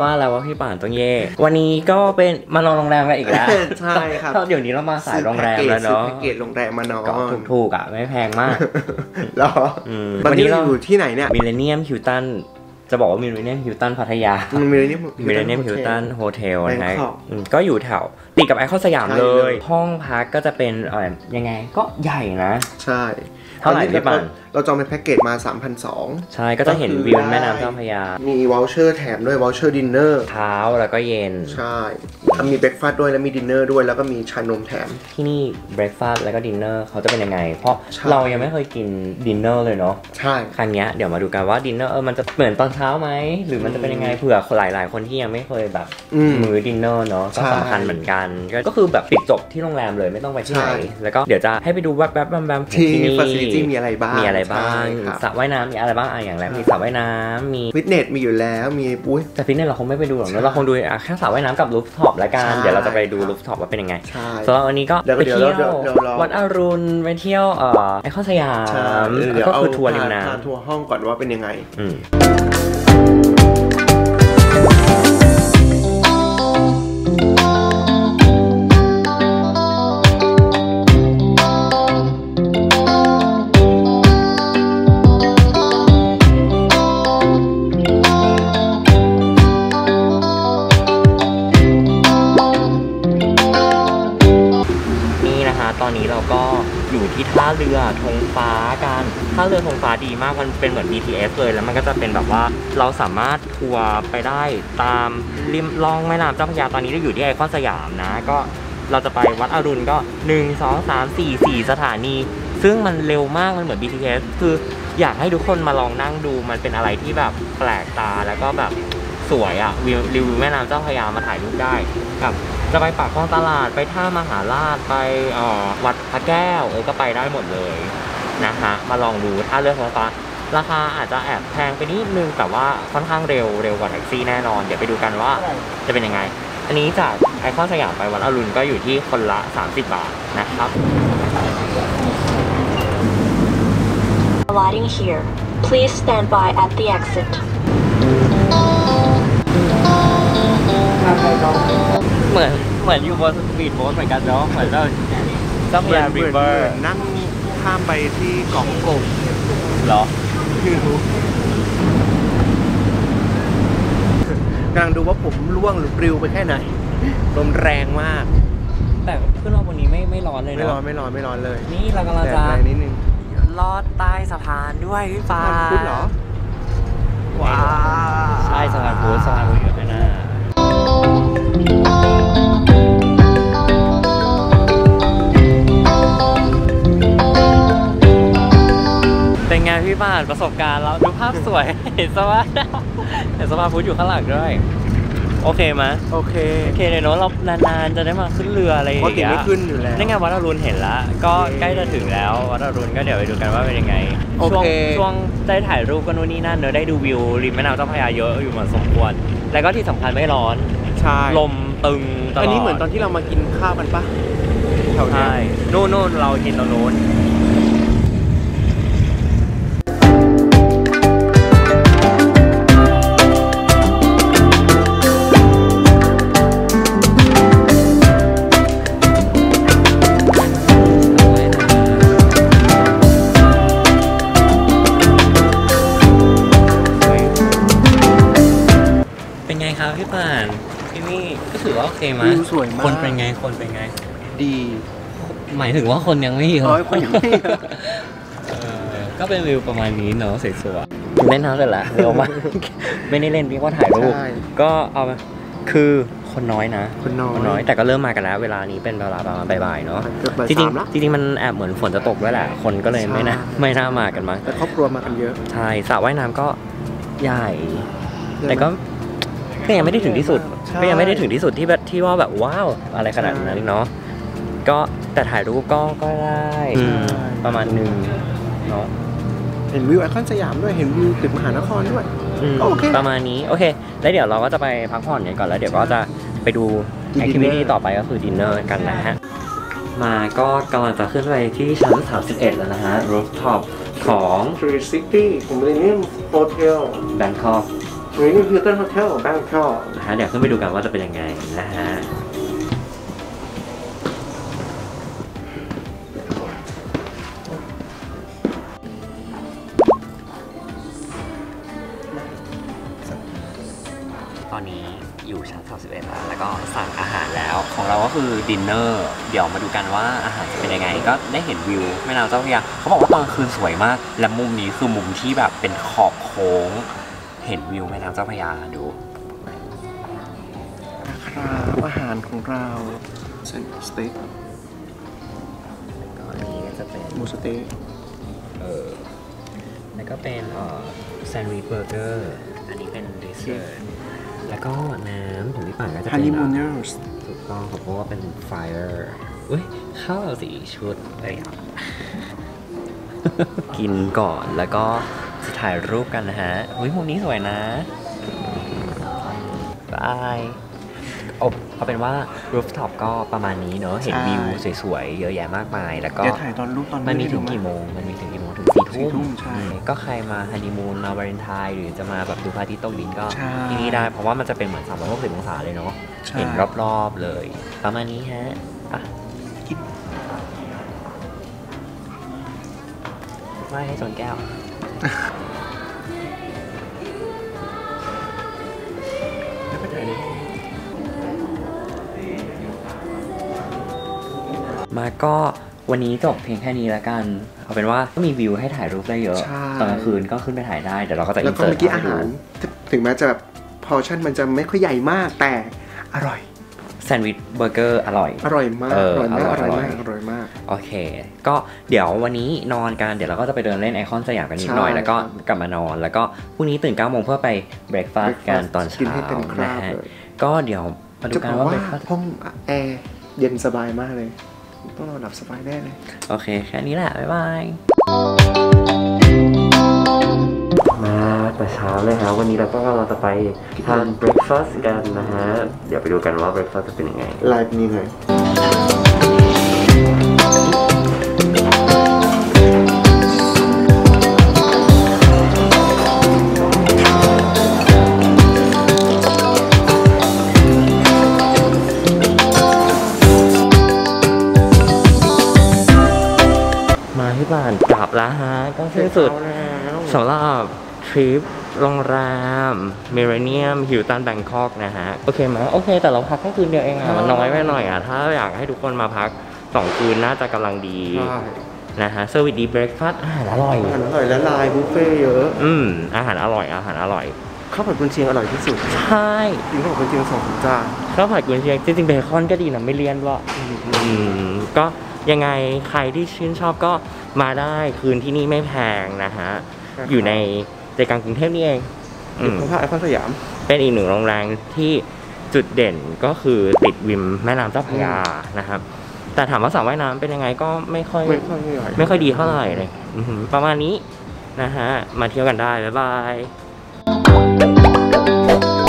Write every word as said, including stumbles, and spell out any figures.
ว่าแล้วว่าพี่ป่านต้องเย่วันนี้ก็เป็นมานอนโรงแรมกันอีกแล้วใช่ครับเดี๋ยวนี้เรามาสายโรงแรมแล้วเนาะแพ็กเกจโรงแรมมานอนก็ถูกๆอ่ะไม่แพงมากหรอวันนี้เราอยู่ที่ไหนเนี่ยมิลเลนเนียมฮิลตันจะบอกว่ามิลเลนเนียมฮิลตันพัทยามิลเลนเนียมมิลเลนเนียมฮิลตันโฮเทลนะฮะก็อยู่แถวติดกับไอคอนสยามเลยห้องพักก็จะเป็นอะไรยังไงก็ใหญ่นะใช่เท่าไหร่พี่ป่านเราจองเป็นแพ็กเกจมา สามพันสองร้อยใช่ก็จะเห็นวิวแม่น้ำเจ้าพระยามีวอลเชอร์แถมด้วยวอลเชอร์ดินเนอร์เช้าแล้วก็เย็นใช่มีเบรคฟาสต์ด้วยแล้วมีดินเนอร์ด้วยแล้วก็มีชานมแถมที่นี่เบรคฟาสต์แล้วก็ดินเนอร์เขาจะเป็นยังไงเพราะเรายังไม่เคยกินดินเนอร์เลยเนาะใช่ครั้งนี้เดี๋ยวมาดูกันว่าดินเนอร์เออมันจะเหมือนตอนเช้าไหมหรือมันจะเป็นยังไงเผื่อหลายๆคนที่ยังไม่เคยแบบมื้อดินเนอร์เนาะก็สำคัญเหมือนกันก็คือแบบปิดจบที่โรงแรมเลยไม่ต้องไปที่ไหนแล้วก็เดี๋ยวจะให้ไปดูแวบๆแวบๆที่นี่ฟาซิลิตี้มีอะไรบ้างมีอะไรบ้างสระว่ายน้ำมีอะไรบ้างอ่ะอย่างแรกมีสระว่ายน้ำมีฟิตเนสมีอยู่แล้วมีปุ้ยแต่ฟิตเนสเราคงไม่ไปดูหรอกเราคงดูแค่สระว่ายน้ำกับรูฟท็อปละกันเดี๋ยวเราจะไปดูรูฟท็อปว่าเป็นยังไงสำหรับวันนี้ก็ไปเที่ยววัดอรุณไปเที่ยวเอ่อไอคอนสยามก็คือทัวร์ริมน้ำทัวร์ห้องก่อนว่าเป็นยังไงตอนนี้เราก็อยู่ที่ท่าเรือธงฟ้ากันท่าเรือธงฟ้าดีมากมันเป็นเหมือน บี ที เอส เลยแล้วมันก็จะเป็นแบบว่าเราสามารถทัวร์ไปได้ตามริมล่องแม่น้ำเจ้าพระยาตอนนี้เราอยู่ที่ไอคอนสยามนะก็เราจะไปวัดอรุณก็หนึ่ง สอง สาม สี่ สี่สถานีซึ่งมันเร็วมากมันเหมือน บี ที เอส คืออยากให้ทุกคนมาลองนั่งดูมันเป็นอะไรที่แบบแปลกตาแล้วก็แบบสวยอะวิวรีวิวแม่น้ำเจ้าพระยามาถ่ายรูปได้กับจะไปปากคลองตลาดไปท่ามหาราชไปเอ่อวัดพระแก้วเออก็ไปได้หมดเลยนะฮะมาลองดูท่าเรือธงฟ้าราคาอาจจะแอบแพงไปนิดนึงแต่ว่าค่อนข้างเร็วเร็วกว่าแท็กซี่แน่นอนเดี๋ยวไปดูกันว่าจะเป็นยังไงอันนี้จากไอคอนสยามไปวัดอรุณก็อยู่ที่คนละสามสิบบาทนะครับ Alighting here. Please stand by at the exit. เหมือนเหมือนอยู่บนสปีดโบ๊ทเหมือนกันเนาะเหมือนเราเจ้าพระยาริเวอร์นั่งข้ามไปที่เกาะกบเหรอไม่รู้กำลังดูว่าผมร่วงหรือปลิวไปแค่ไหนลมแรงมากแต่ขึ้นมาบนนี้ไม่ไม่ร้อนเลยเนาะไม่ร้อนไม่ร้อนไม่ร้อนเลยนี่เรากำลังจะลอดใต้สะพานด้วยพี่ฟ้าพุทธเหรอว้าใช่สะพานพุทธสะพานพุทธอยู่ข้างหน้าเป็นไงพี่ป่านประสบการณ์เราดูภาพสวยเห็นสะพานเห็นสะพานพุทธอยู่ข้างหลังด้วยโอเคไหมโอเคโอเคเลยเนาะเรานานๆจะได้มาขึ้นเรืออะไรอย่างเงี้ยไม่ขึ้นอยู่แล้วนี่ไงวัดอรุณเห็นแล้วก็ใกล้จะถึงแล้ววัดอรุณก็เดี๋ยวไปดูกันว่าเป็นยังไงช่วงช่วงได้ถ่ายรูปกันนู่นนี่นั่นเนอะได้ดูวิวริมแม่น้ำเจ้าพระยาเยอะอยู่เหมือนสมควรแล้วก็ที่สำคัญไม่ร้อนใช่ลมตึงตลอดอันนี้เหมือนตอนที่เรามากินข้าวกันปะแถวนี้โน่นโน่นเรากินตรงโน้นพี่ป่านที่นี่ก็ถือว่าโอเคไหมสวยมากคนเป็นไงคนเป็นไงดีหมายถึงว่าคนยังไม่เยอะคนยังไม่เยอะก็เป็นวิวประมาณนี้เนาะสวยๆเล่นน้ำเสร็จแล้วเร็วมากไม่ได้เล่นเรียกว่าถ่ายรูปก็เอาคือคนน้อยนะคนน้อยคนน้อยแต่ก็เริ่มมากันแล้วเวลานี้เป็นเวลาประมาณบ่ายๆเนาะจริงจริงมันแอบเหมือนฝนจะตกด้วยแหละคนก็เลยไม่น่าไม่น่ามากันมั้งแต่ครอบครัวมากันเยอะใช่สระว่ายน้ำก็ใหญ่แต่ก็ก็ยังไม่ได้ถึงที่สุดก็ยังไม่ได้ถึงที่สุดที่แบบที่ว่าแบบว้าวอะไรขนาดนั้นเนาะก็แต่ถ่ายรูปก็ก็ได้ประมาณนึงเนาะเห็นวิวไอคอนสยามด้วยเห็นวิวตึกมหานครด้วยโอเคประมาณนี้โอเคแล้วเดี๋ยวเราก็จะไปพักผ่อนกันก่อนแล้วเดี๋ยวก็จะไปดูแอคทิวิตี้ต่อไปก็คือดินเนอร์กันนะฮะมาก็กำลังจะขึ้นไปที่ชั้นสามสิบเอ็ดแล้วนะฮะรูฟท็อปของทรีซิตี้ของมิลเลนเนียมโฮเทลแบงคอกนี่คือต้นโฮเทลแบงคอกนะฮะเดี๋ยวขึ้นไปดูกันว่าจะเป็นยังไงนะฮะตอนนี้อยู่ชั้นสามสิบเอ็ดแล้วแล้วก็สั่งอาหารแล้วของเราก็คือดินเนอร์เดี๋ยวมาดูกันว่าอาหารจะเป็นยังไงก็ได้เห็นวิวแม่น้ำเจ้าพระยาเขาบอกว่าตอนกลางคืนสวยมากและมุมนี้คือมุมที่แบบเป็นขอบโค้งเห็นวิวแม่น้ำเจ้าพระยาดูนะครับอาหารของเราเส้นสเต็กก็อันนี้ก็จะเป็นหมูสเต็กเออแล้วก็เป็นเอ่อแซนด์วิชเบอร์เกอร์อันนี้เป็นเดสเซอร์แล้วก็น้ำของพี่ป่านก็จะฮันเป็นนีมูนเนอร์ถูกต้องเพราะว่าเป็นไฟร์อุ้ยข้าวสีชุดเลยอ่ะ กินก่อนแล้วก็จะถ่ายรูปกันนะฮะอุ้ยมุมนี้สวยนะบายอบเอาเป็นว่ารูฟท็อปก็ประมาณนี้เนอะเห็นวิวสวยๆเยอะแยะมากมายแล้วก็เดี๋ยวถ่ายตอนรูปตอนมันมีถึงกี่โมง มันมีถึงกี่โมง ถึงสี่สี่ทุ่ทุ่มมใช่ก็ใครมาฮันนีมูนมาวาเลนไทน์หรือจะมาแบบดูพระอาทิตย์ตกดินก็ใช่ที่นี่ได้ เพราะว่ามันจะเป็นเหมือนสามร้อยหกสิบองศาเลยเนาะใช่เห็นรอบๆเลย ประมาณนี้ฮะอ่ะกินไม่ให้ชนแก้วแล้วไปถ่ายเลยมาก็วันนี้จบเพียงแค่นี้แล้วกัน เอาเป็นว่าก็มีวิวให้ถ่ายรูปได้เยอะใช่ตอนกลางคืนก็ขึ้นไปถ่ายได้ เดี๋ยวเราก็จะอิแล้วนก็เสิร์เมื่ตอกี้ให้อาดูหารถึงแม้จะแบบพอชั่นมันจะไม่ค่อยใหญ่มากแต่อร่อยแซนด์วิชเบอร์เกอร์อร่อยอร่อยมากเอออร่อยมากออร่ร่ออย ยมากอร่อยมากโอเค ก็เดี๋ยววันนี้นอนกัน เดี๋ยวเราก็จะไปเดินเล่นไอคอนสยามกันนิดหน่อยใช่แล้วก็กลับมานอน แล้วก็พรุ่งนี้ตื่นเก้าโมงเพื่อไปเบรกฟาสต์กันตอนกินเช้าให้เต็มคนะราบฮะเลยก็เดี๋ยวมาดูจะกับ นอกว่าเบรว่ากฟาสต์ห้องแอร์เย็นสบายมากเลย ต้องนอนหลับสบายแน่เลยโอเค แค่นี้แหละ บ๊ายบาย มาแต่เช้าเลยครับวันนี้เราก็เราจะไปทานเบรกฟาสต์กันนะฮะ เดี๋ยวไปดูกันว่าเบรกฟาสต์จะเป็นยังไงไลฟ์นี้เลยมาที่บ้านกลับแล้วฮะ ก็สิ้นสุดสำหรับทริปโรงแรมเมเรเนียมฮิลตันแบงคอกนะฮะ โอเคไหมโอเค แต่เราพักแค่คืนเดียวเองอ่ะ มันน้อยไปหน่อยอ่ะ ถ้าอยากให้ทุกคนมาพักสองคืนน่าจะกำลังดีใช่นะฮะเซอร์วิสดีเบรกฟาสต์อาหารอร่อยอาหารอร่อยและลายบุฟเฟ่ต์เยอะอืมอาหารอร่อยอาหารอร่อยข้าวผัดกุนเชียงอร่อยที่สุดใช่กินข้าวผัดกุนเชียงสองจานข้าวผัดกุนเชียงจริงๆเบคอนก็ดีนะไม่เลี่ยนด้วยอืมก็ยังไงใครที่ชื่นชอบก็มาได้คืนที่นี่ไม่แพงนะฮะครับอยู่ในใจกลางกรุงเทพนี่เองอือยู่มข้างๆไอคอนสยามเป็นอีกหนึ่งโรงแรมที่จุดเด่นก็คือติดริมแม่น้ำเจ้าพระยานะครับ แต่ถามว่าสระว่ายน้ำเป็นยังไงก็ไม่ค่อยไม่ค่อยใหญ่ไม่ค่อยดีเท่าไหร่เลยอือหือประมาณนี้นะฮะ มาเที่ยวกันได้ บ๊ายบาย